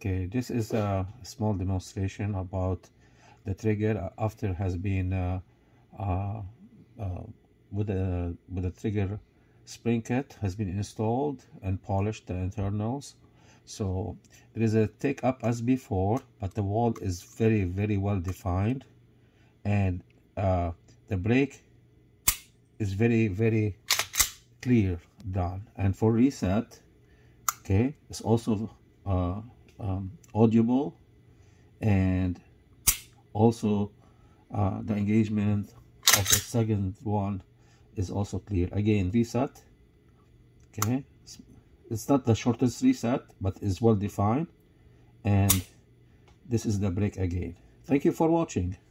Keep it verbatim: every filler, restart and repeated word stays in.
Okay, this is a small demonstration about the trigger after has been uh, uh, uh, with a with a trigger spring kit has been installed and polished the internals. So there is a take up as before, but the wall is very very well defined, and uh, the brake is very very clear done. And for reset, okay, it's also uh, um, audible, and also uh, the engagement of the second one is also clear. Again, reset, okay, it's, it's not the shortest reset, but is well defined, and this is the brake again. Thank you for watching.